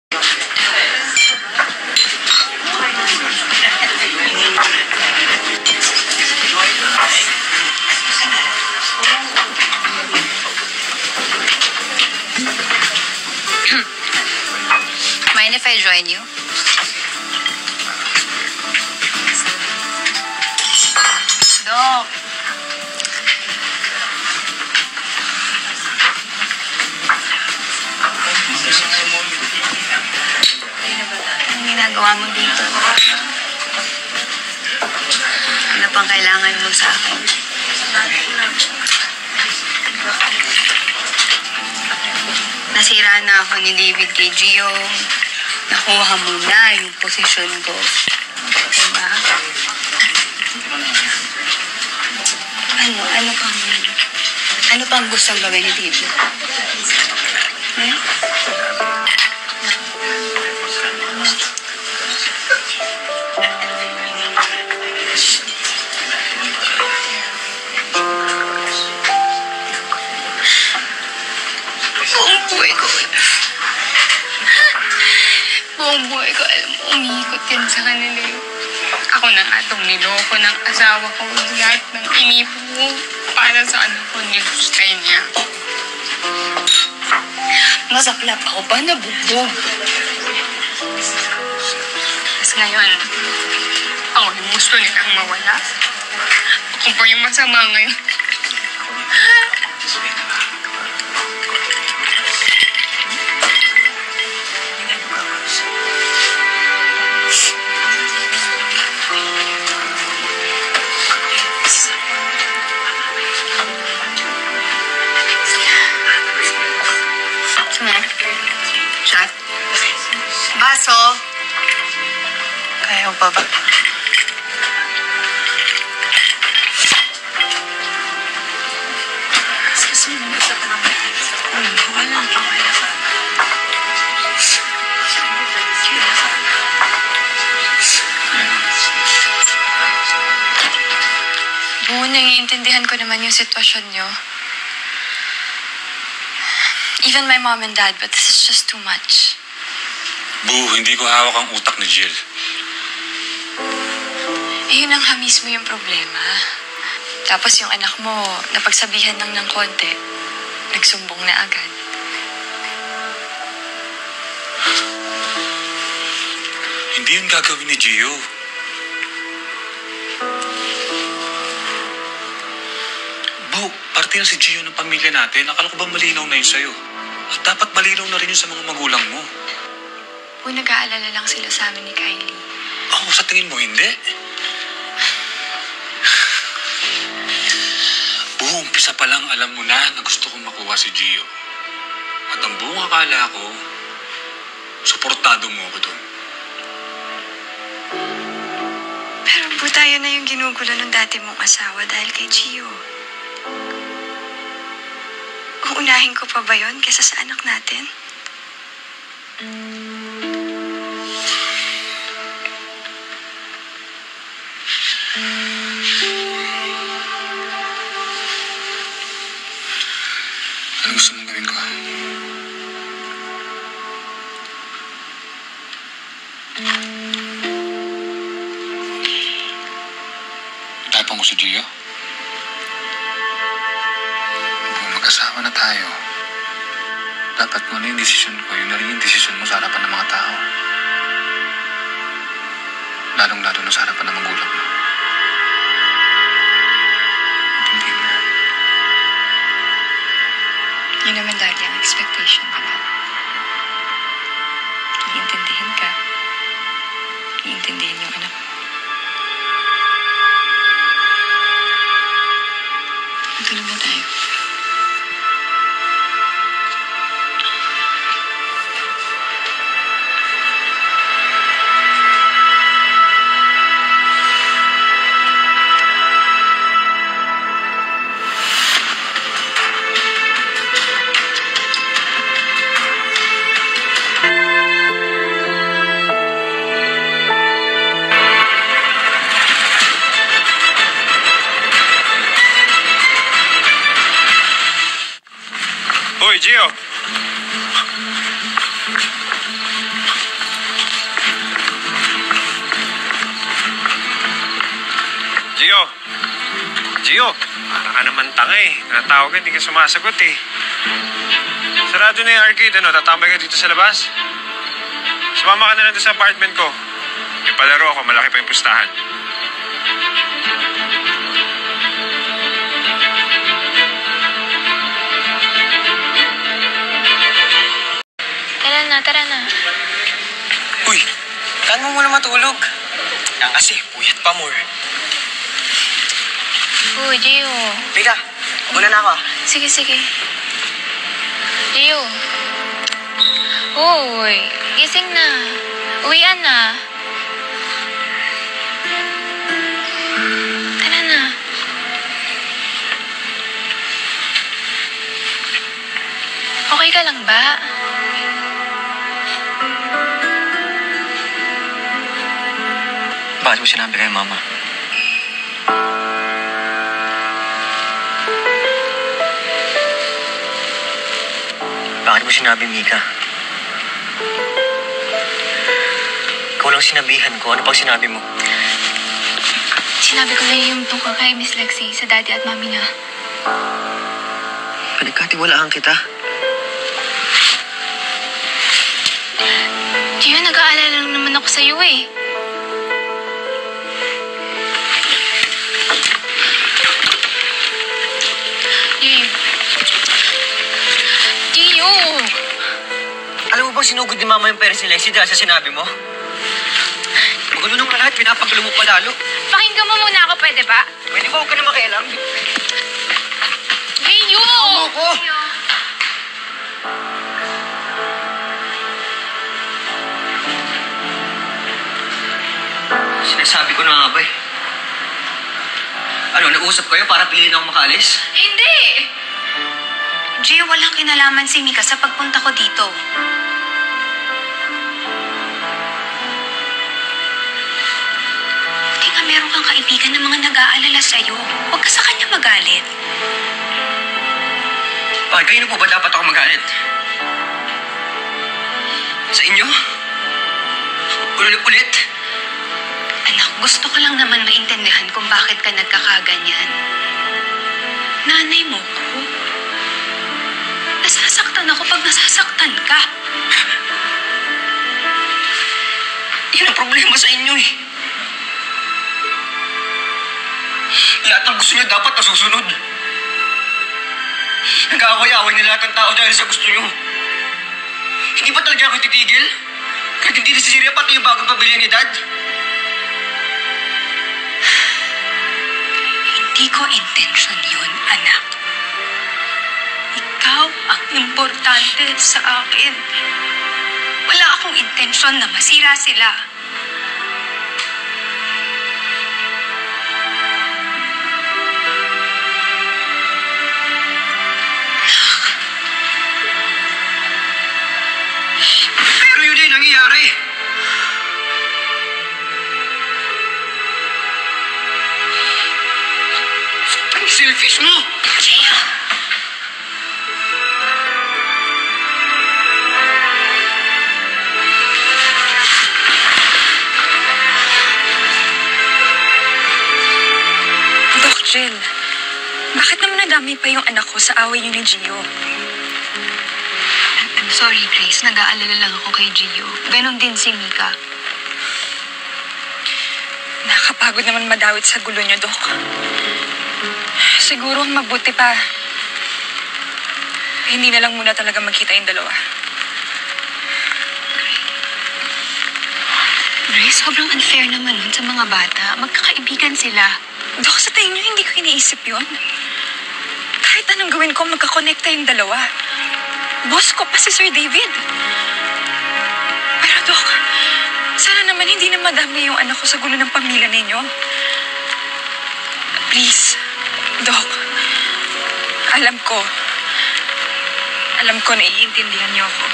Mind if I join you? Dok! Anong ginagawa mo dito? Ano pang kailangan mo sa akin? Nasira na ako ni David kay Gio. Nakuha mo na yung posisyon ko. Diba? Ano pang gustong gawin ni David? Eh? Buong buhay ko, alam mo, umiikot yan sa kanila yun. Ako na nga itong niloko ng asawa ko. Lahat ng inipo ko para sa anak ko, nilustay niya. Masaklap ako pa, nabugbog. Tapos ngayon, ako yung gusto nilang mawala. Ako pa yung masama ngayon. Shot? Baso? Kaya ko pa ba? Susunod sa kamay. Wala. Bu, naiintindihan ko naman yung sitwasyon nyo. Even my mom and dad, but this is just too much. Bu, hindi ko hawak ang utak ni Jill. Eh, yun ang mismo yung problema. Tapos yung anak mo, napagsabihan lang ng konti, nagsumbong na agad. Hindi yun gagawin ni Gio. Bu, parte na si Gio ng pamilya natin. Akala ko ba malinaw na yun sa'yo? At dapat malinaw na rin yun sa mga magulang mo. Bu, nag-aalala lang sila sa amin ni Kylie. Oh, sa tingin mo hindi? Bu, umpisa pa lang alam mo na gusto kong makuha si Gio. At ang buong akala ko, suportado mo ako doon. Pero Bu, tayo na yung ginugulo ng dati mong asawa dahil kay Gio. Uunahin ko pa ba yun kesa sa anak natin? Ano gusto mong gawin ko? Tapang ko si Gio? Mag-asawa na tayo. Dapat kung ano yung desisyon ko, yun na rin yung desisyon mo sa harapan ng mga tao. Lalong-lalo na sa harapan ng magulang mo. Hindi mo. Yun naman lagi ang expectation nila. Iintindihin ka. Iintindihin yung anak mo. Matulog na tayo. Ang tanga eh. Natawag ka, hindi ka sumasagot eh. Sarado na yung arcade, ano? Tatambay ka dito sa labas? Sumama ka na lang doon sa apartment ko. May palaro ako, malaki pa yung pustahan. Tara na. Uy, saan mo muna matulog? Yan kasi, puyat pa more. Uy, Gio. Mika, una na ako. Sige. Gio. Uy, gising na. Uwian na. Tara na. Okay ka lang ba? Bakit mo sinabi kay Mama? Bakit mo sinabi, Mika? Ikaw lang sinabihan ko. Ano pang sinabi mo? Sinabi ko lang yung tungkol kay Miss Lexie sa daddy at mami niya. Pinagkatiwalaan kita. Gio, nag-aalala lang naman ako sa'yo eh. Gio! Alam mo bang sinugod ni Mama yung pera si Lexie dahil sa sinabi mo? Magulo nung lahat, pinapagulo mo pa lalo. Pakinggan mo muna ako, pwede ba? Pwede ba huwag ka na makialam? Gio! Ano ko? Sinasabi ko na nga ba eh. Ano, nag-uusap kayo para piliin ako makaalis? Hindi! Gio, walang kinalaman si Mika sa pagpunta ko dito. Hindi nga meron kang kaibigan na mga nag-aalala sa'yo. Huwag ka sa kanya magalit. Bakit kayo po ba dapat ako magalit? Sa inyo? Ulit? Anak, gusto ko lang naman maintindihan kung bakit ka nagkakaganyan. Nanay mo ko. Nasasaktan ako pag nasasaktan ka. Yan ang problema sa inyo eh. Lahat ng gusto niyo dapat nasusunod. Nag-aaway-aaway na lahat ng tao dahil sa gusto niyo. Hindi ba talaga ako titigil? Kahit hindi na si Siria pati yung bagong pamilya ni Dad? Hindi ko intensyon yun, anak. Ikaw ang importante sa akin. Wala akong intensyon na masira sila. Pero yun din nangyayari. Ang selfish mo! Gia! Doc Jill, bakit naman nadami pa yung anak ko sa away niyo ni Gio? I'm sorry, Grace. Nag-aalala lang ako kay Gio. Ganon din si Mika. Nakakapagod naman madawit sa gulo niyo, Doc. Siguro ang mabuti pa, hindi na lang muna talaga magkita yung dalawa. Grace, sobrang unfair naman nun sa mga bata. Magkakaibigan sila. Dok, sa tingin niyo, hindi ko iniisip yun. Kahit anong gawin ko, magkakonekta yung dalawa. Boss ko pa si Sir David. Pero Dok, sana naman hindi na madami yung anak ko sa gulo ng pamilya ninyo. Please, Dok, alam ko na iintindihan niyo ako.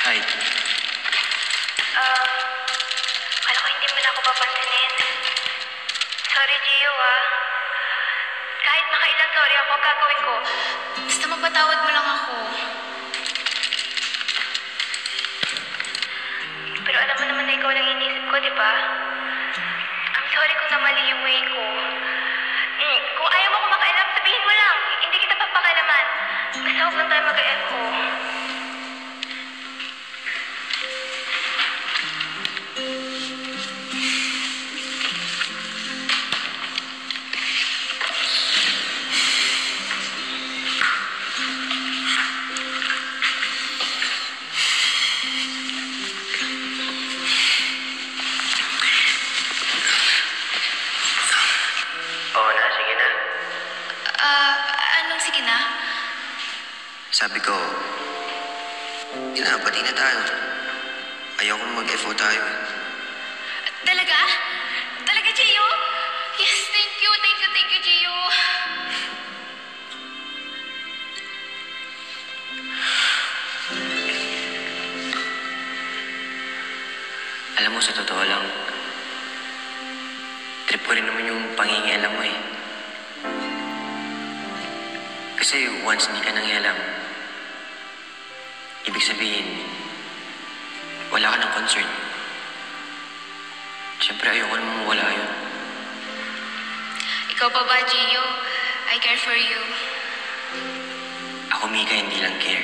Hi. Kala ko hindi mo na ako papansinin. Sorry, Gio, ah. Kahit makailang sorry ako, gagawin ko. Basta mapatawad mo lang ako. Pero alam mo naman na ikaw lang inisip ko, di ba? I'm sorry kung namali yung way ko. Kung ayaw mo ko makailam, sabihin mo lang. Hindi kita papakailaman. Basta huwag lang tayo mag-echo. Oo na, sige na. Anong sige na? Sabi ko, pati na tayo. Ayoko mag-FO tayo. Talaga? Talaga, Gio? Yes, thank you, Gio. Alam mo, sa totoo lang, trip ko rin naman yung pangingialam mo eh. Kasi once hindi ka nangialam, ibig sabihin, wala ka ng concern. Siyempre, ayoko naman wala yun. Ikaw pa ba, Gio? I care for you. Ako, Mika, hindi lang care.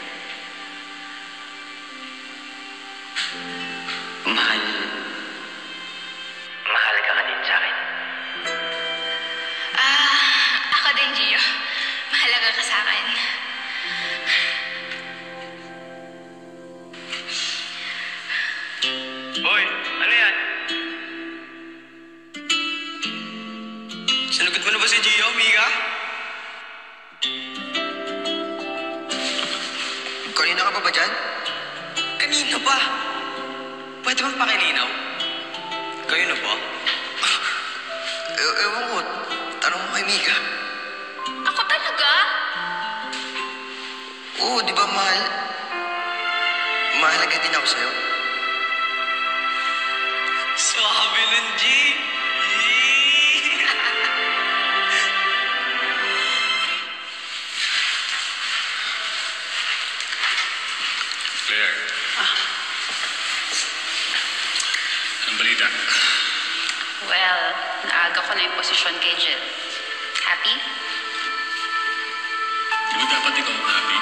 Mahal ka din sa akin. Ako din, Gio. Mahalaga ka sa akin. Boy, ano yan? Sinagot mo na ba si Gio, Mika? Kanina ka pa ba dyan? Kanina pa? Pwede bang pakilinaw? Kayo na ba? Ewan ko. Tanong mo kay Mika. Ako talaga? Oo, di ba mahal? Mahalaga din ako sa'yo. Sabi nun, G. Claire. Anong balita? Well, naaga ko na yung posisyon kay Jill. Happy? Di ba dapat ikaw ang happy?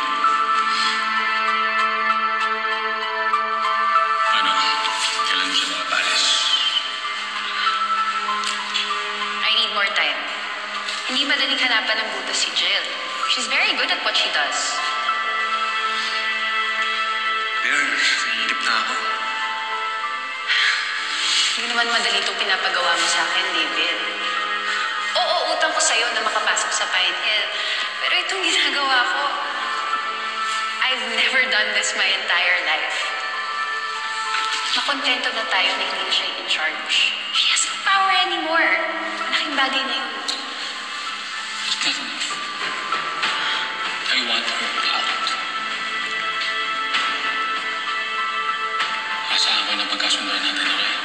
Ano? Kailan mo siya makapalis? I need more time. Hindi madaling hanapan ng butas si Jill. She's very good at what she does. Claire, naiinip na ako. Hindi naman madali itong pinapagawa mo sa akin, David. Oo, utang ko sa'yo na makapasok sa Pine Hill. Pero itong ginagawa ko, I've never done this my entire life. Makontento na tayo na hindi siya in charge. She has no power anymore. Malaking bagay na yun. It's not enough. I want her out. Asahan ko na pagkasunduan natin, okay?